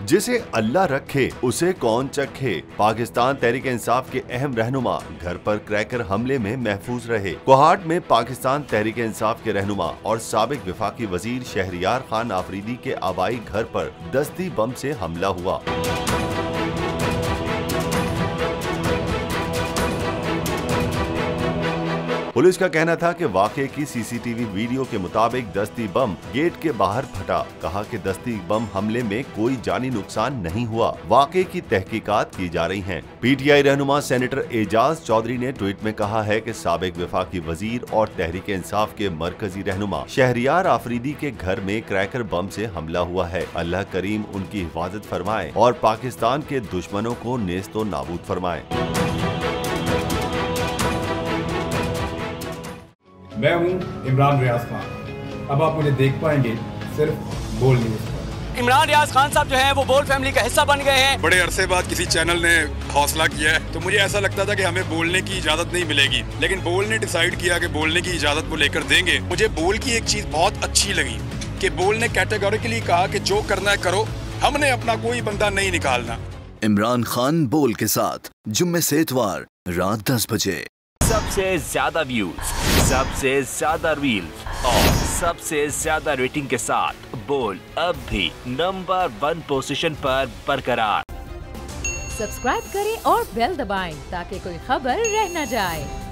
जिसे अल्लाह रखे उसे कौन चखे। पाकिस्तान तहरीक इंसाफ के अहम रहनुमा घर पर क्रैकर हमले में महफूज रहे। कोहाट में पाकिस्तान तहरीक इंसाफ के रहनुमा और साबिक वफाकी वजीर शहरियार खान आफरीदी के आबाई घर पर दस्ती बम से हमला हुआ। पुलिस का कहना था कि वाकये की सीसीटीवी वीडियो के मुताबिक दस्ती बम गेट के बाहर फटा। कहा कि दस्ती बम हमले में कोई जानी नुकसान नहीं हुआ। वाकये की तहकीकात की जा रही हैं। पीटीआई रहनुमा सेनेटर एजाज चौधरी ने ट्वीट में कहा है कि साबिक वफाकी वजीर और तहरीक इंसाफ के मरकजी रहनुमा शहरियार आफरीदी के घर में क्रैकर बम से हमला हुआ है। अल्लाह करीम उनकी हिफाजत फरमाए और पाकिस्तान के दुश्मनों को नेस्तो नाबूद फरमाए। मैं हूं इमरान रियाज खान। अब आप मुझे देख पाएंगे सिर्फ बोल न्यूज पर। इमरान रियाज खान साहब जो हैं वो बोल फैमिली का हिस्सा बन गए हैं। बड़े अरसे बाद किसी चैनल ने हौसला किया है, तो मुझे ऐसा लगता था कि हमें बोलने की इजाजत नहीं मिलेगी, लेकिन बोल ने डिसाइड किया कि बोलने की इजाजत वो लेकर देंगे। मुझे बोल की एक चीज बहुत अच्छी लगी कि बोल ने कैटेगोरिकली कहा कि जो करना है करो, हमने अपना कोई बंदा नहीं निकालना। इमरान खान बोल के साथ जुम्मे से इतवार रात 10 बजे। सबसे ज्यादा व्यूज, सबसे ज्यादा रील्स और सबसे ज्यादा रेटिंग के साथ बोल अब भी नंबर 1 पोजीशन पर बरकरार। सब्सक्राइब करें और बेल दबाएं ताकि कोई खबर रह न जाए।